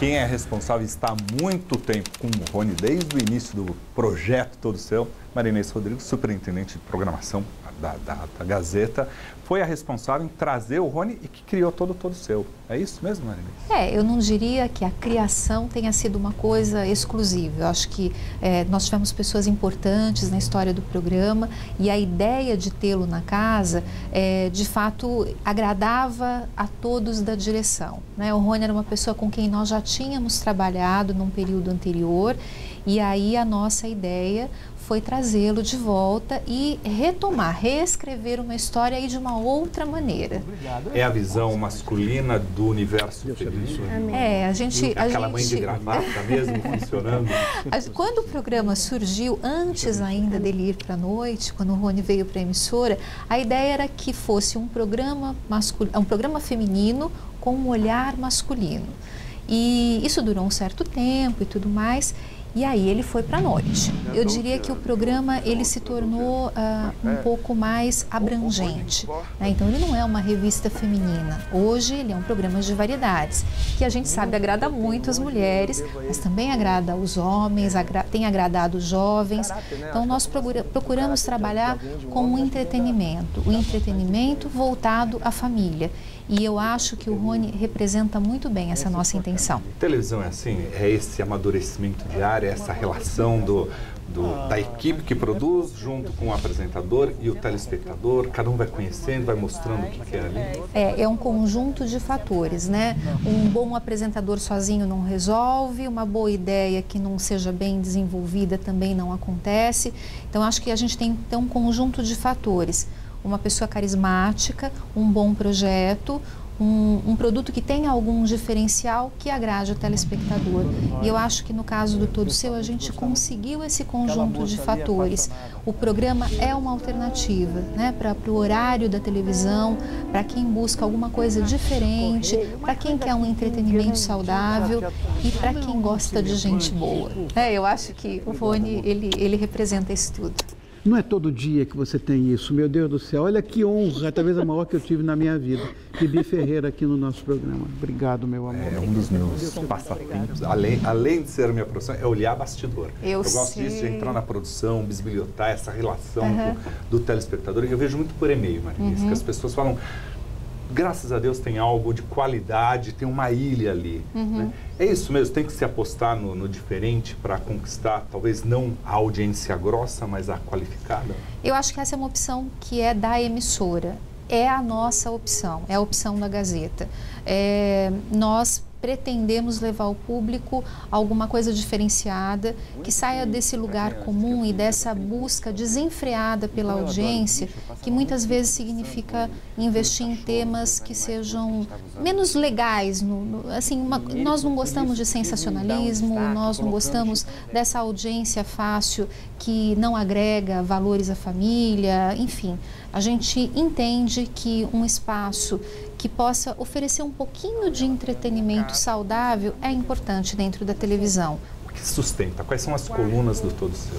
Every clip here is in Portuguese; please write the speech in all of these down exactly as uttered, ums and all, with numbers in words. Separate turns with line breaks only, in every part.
quem é responsável e está há muito tempo com o Rony, desde o início do projeto todo seu, Marinês Rodrigues, superintendente de programação da, da, da Gazeta, foi a responsável em trazer o Rony e que criou todo todo seu. É isso mesmo, Marinês?
É, eu não diria que a criação tenha sido uma coisa exclusiva. Eu acho que é, nós tivemos pessoas importantes na história do programa e a ideia de tê-lo na casa, é, de fato, agradava a todos da direção, né? O Rony era uma pessoa com quem nós já tínhamos trabalhado num período anterior e aí a nossa ideia foi trazê-lo de volta e retomar, reescrever uma história aí de uma outra maneira.
É a visão masculina do universo feminino?
É, a gente... A
Aquela
gente...
mãe de gravata mesmo funcionando?
Quando o programa surgiu, antes ainda dele ir para a noite, quando o Rony veio para a emissora, a ideia era que fosse um programa, mascul... um programa feminino com um olhar masculino. E isso durou um certo tempo e tudo mais. E aí ele foi para a noite. Eu diria que o programa ele se tornou uh, um pouco mais abrangente, né? Então ele não é uma revista feminina. Hoje ele é um programa de variedades, que a gente sabe agrada muito as mulheres, mas também agrada os homens, agra tem agradado os jovens. Então nós procura procuramos trabalhar com o entretenimento, o entretenimento voltado à família. E eu acho que o Rony representa muito bem essa nossa intenção.
Televisão é assim? É esse amadurecimento diário, essa relação do, do, da equipe que produz junto com o apresentador e o telespectador? Cada um vai conhecendo, vai mostrando o que quer ali?
É, é um conjunto de fatores, né? Um bom apresentador sozinho não resolve, uma boa ideia que não seja bem desenvolvida também não acontece. Então, acho que a gente tem então, um conjunto de fatores. Uma pessoa carismática, um bom projeto, um, um produto que tenha algum diferencial que agrade o telespectador. E eu acho que no caso do Todo Seu, a gente conseguiu esse conjunto de fatores. O programa é uma alternativa, né, para o horário da televisão, para quem busca alguma coisa diferente, para quem quer um entretenimento saudável e para quem gosta de gente boa. É, eu acho que o Rony, ele, ele representa isso tudo.
Não é todo dia que você tem isso, meu Deus do céu. Olha que honra, talvez a maior que eu tive na minha vida. Bibi Ferreira aqui no nosso programa. Obrigado, meu amor.
É um dos meus passatempos, além, além de ser a minha profissão, é olhar bastidor.
Eu,
eu gosto
sei.
disso, de entrar na produção, bisbilhotar essa relação
Uhum.
do, do telespectador. Eu vejo muito por e-mail, Marinês,
Uhum.
que as pessoas falam... Graças a Deus tem algo de qualidade, tem uma ilha ali.
Uhum.
Né? É isso mesmo, tem que se apostar no, no diferente para conquistar, talvez não a audiência grossa, mas a qualificada?
Eu acho que essa é uma opção que é da emissora. É a nossa opção, é a opção da Gazeta. É, nós pretendemos levar ao público alguma coisa diferenciada, que saia desse lugar comum e dessa busca desenfreada pela audiência, que muitas vezes significa investir em temas que sejam menos legais. No, no, assim, uma, nós não gostamos de sensacionalismo, nós não gostamos dessa audiência fácil que não agrega valores à família, enfim. A gente entende que um espaço que possa oferecer um pouquinho de entretenimento saudável é importante dentro da televisão.
O que sustenta? Quais são as colunas do Todo Seu?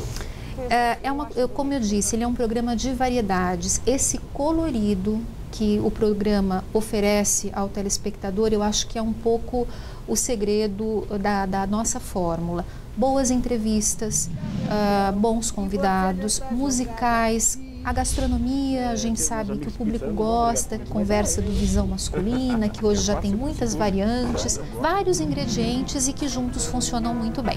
É, é uma, eu, como eu disse, ele é um programa de variedades. Esse colorido que o programa oferece ao telespectador, eu acho que é um pouco o segredo da, da nossa fórmula. Boas entrevistas, uh, bons convidados, musicais. A gastronomia, a gente sabe que o público gosta, conversa do Visão Masculina, que hoje já tem muitas variantes, vários ingredientes e que juntos funcionam muito bem.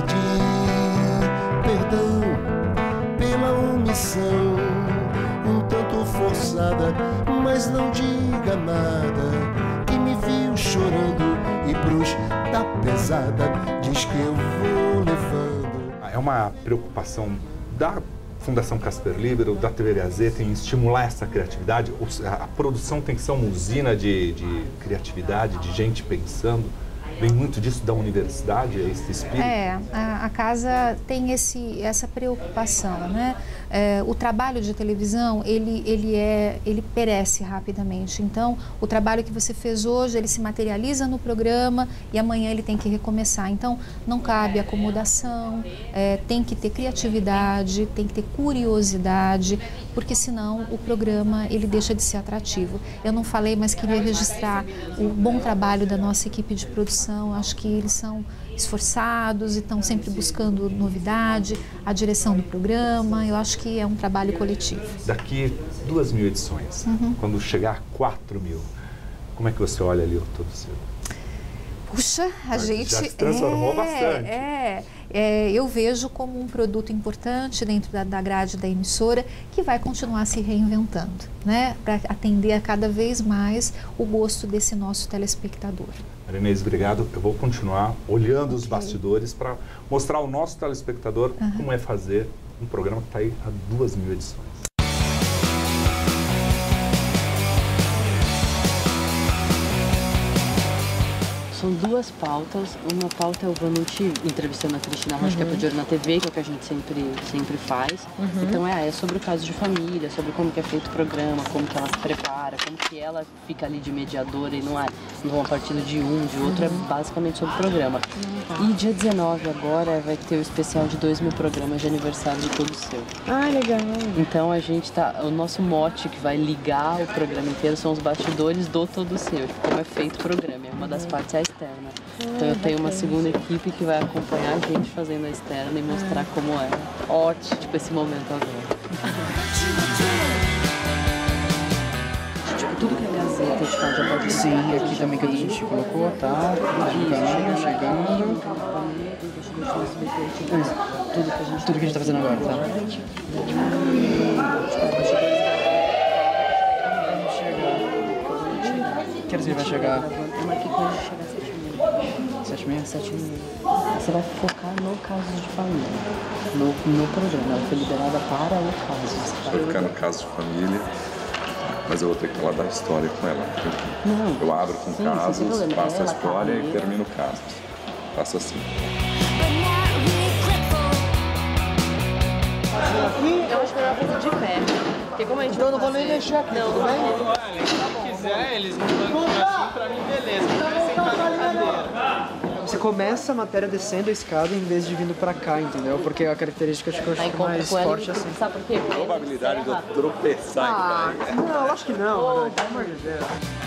Pede perdão pela omissão, um tanto forçada, mas não diga nada, que me viu chorando e pros da pesada, diz que eu vou levando.
É uma preocupação da Fundação Casper Libero, da T V Gazeta, em estimular essa criatividade? A produção tem que ser uma usina de, de criatividade, de gente pensando? Vem muito disso da universidade, esse espírito?
É, a, a casa tem esse, essa preocupação, né? é, o trabalho de televisão, ele, ele, é, ele perece rapidamente. Então, o trabalho que você fez hoje, ele se materializa no programa e amanhã ele tem que recomeçar. Então, não cabe acomodação, é, tem que ter criatividade, tem que ter curiosidade, porque senão o programa ele deixa de ser atrativo. Eu não falei, mas queria registrar o bom trabalho da nossa equipe de produção. Acho que eles são esforçados e estão sempre buscando novidade, a direção do programa. Eu acho que é um trabalho coletivo.
Daqui duas mil edições, uhum. quando chegar a quatro mil, como é que você olha ali o Todo Seu?
Puxa, a gente...
Já se transformou
é,
bastante.
É, é, eu vejo como um produto importante dentro da, da grade da emissora que vai continuar se reinventando, né? Para atender a cada vez mais o gosto desse nosso telespectador.
Maria Inês, obrigado. Eu vou continuar olhando okay. os bastidores para mostrar ao nosso telespectador uhum. como é fazer um programa que está aí há duas mil edições.
São duas pautas. Uma pauta é o Vanucci entrevistando a Cristina Rocha, uhum. que é pro Diário na T V, que é o que a gente sempre, sempre faz. Uhum. Então é, é sobre o caso de família, sobre como que é feito o programa, como que ela se prepara, como que ela fica ali de mediadora e não é não a partir de um, de outro, uhum. é basicamente sobre o programa. Uhum. E dia dezenove agora vai ter o especial de dois mil programas de aniversário de Todo Seu.
Ah, legal.
Então a gente tá, o nosso mote que vai ligar o programa inteiro são os bastidores do Todo Seu, como é feito o programa. Uma das partes é a externa. Então eu tenho uma segunda equipe que vai acompanhar a gente fazendo a externa e mostrar como é. Ótimo, tipo esse momento agora. Tipo, tudo que é Gazeta, a gente faz a parte.
Sim, aqui também que a gente colocou, tá? Chegando, chegando.
Tudo que a gente,
tudo que a gente tá fazendo agora, tá? Que horas ele vai chegar?
Eu marquei com ele chegar às sete e meia.
Sete e meia?
Sete e meia. Você vai focar no caso de família, no, no programa. Ela foi liberada para o caso.
Vai ficar no caso de família, mas eu vou ter que falar da história com ela.
Não.
Eu abro com
sim,
casos,
sim,
passo a
ela,
história
tá,
e termino o caso. Faço assim.
Eu acho que eu vou fazer de pé. Porque como a gente
então eu não vou nem mexer aqui,
não,
tudo bem?
Olha, se quiser, eles me bancam assim, pra mim, beleza. Não vai sentar na cadeira.
Você começa a matéria descendo a escada em vez de vindo pra cá, entendeu? Porque a característica acho que eu acho mais forte assim.
Sabe por quê?
Probabilidade de eu tropeçar
ah,
em
Não, eu acho que não, oh, mano. Pelo amor de Deus.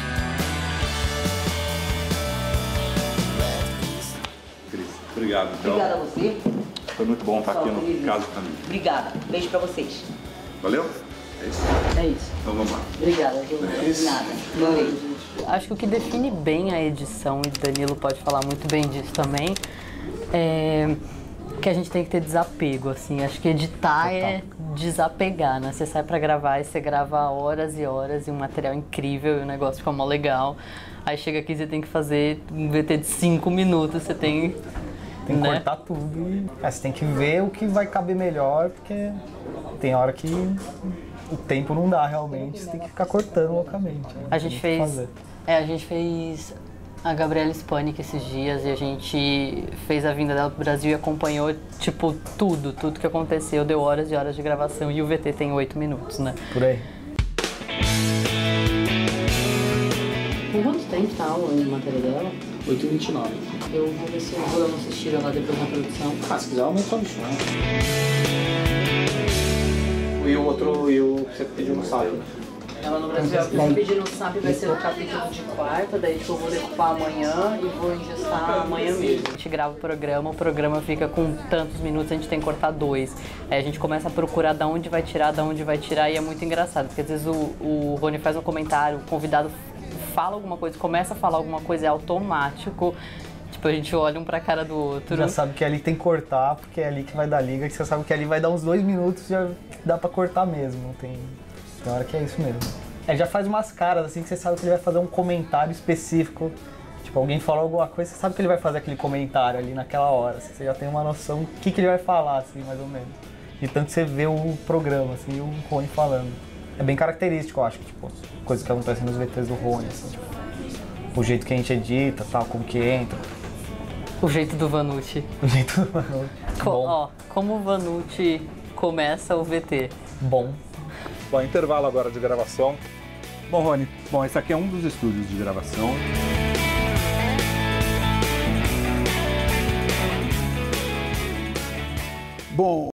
Cris, obrigado. Então.
Obrigada a você.
Foi muito bom estar aqui no
Feliz.
Caso de Família.
Obrigada. Beijo pra vocês.
Valeu? É isso?
É isso.
Então vamos lá.
Obrigada, Ju.
É isso.
Nada. Valeu.
Acho que o que define bem a edição, e Danilo pode falar muito bem disso também, é que a gente tem que ter desapego, assim. Acho que editar é desapegar, né? Você sai pra gravar e você grava horas e horas e um material incrível e o negócio fica mó legal. Aí chega aqui e você tem que fazer um V T de cinco minutos, você tem...
Tem que
né?
cortar tudo e é, você tem que ver o que vai caber melhor, porque tem hora que o tempo não dá realmente, você tem que ficar cortando loucamente. Né?
A gente fez... É, a gente fez a Gabriela Spanik esses dias e a gente fez a vinda dela pro Brasil e acompanhou, tipo, tudo, tudo que aconteceu, deu horas e horas de gravação e o V T tem oito minutos, né?
Por aí.
Com quanto tempo tá a matéria dela?
oito e vinte e nove.
Eu vou ver se eu vou dar uma assistida lá depois na produção.
Ah, se quiser aumenta o som. E o outro, e o que você pediu no S A P?
Ela no Brasil, o que eu pedi no S A P vai ser o capítulo de quarta, daí tipo, eu vou decupar amanhã e vou ingestar amanhã mesmo. A gente grava o programa, o programa fica com tantos minutos, a gente tem que cortar dois. Aí a gente começa a procurar de onde vai tirar, de onde vai tirar e é muito engraçado, porque às vezes o, o Rony faz um comentário, o convidado fala alguma coisa, começa a falar alguma coisa, é automático. Tipo, a gente olha um pra cara do outro.
Já sabe que ali tem que cortar, porque é ali que vai dar liga, que você sabe que ali vai dar uns dois minutos e já dá pra cortar mesmo. Tem, tem hora que é isso mesmo. Ele já faz umas caras assim que você sabe que ele vai fazer um comentário específico. Tipo, alguém falou alguma coisa, você sabe que ele vai fazer aquele comentário ali naquela hora. Assim, você já tem uma noção do que, que ele vai falar, assim, mais ou menos. De tanto você vê o programa, assim, e o Rony falando. É bem característico, eu acho, tipo, coisas que acontecem nos V Tês do Rony, assim, tipo, o jeito que a gente edita, tal, como que entra.
O jeito do Vanucci.
O jeito do Vanucci.
Co ó, como o Vanucci começa o V T.
Bom.
Bom, intervalo agora de gravação. Bom, Rony, bom, esse aqui é um dos estúdios de gravação.
Bom,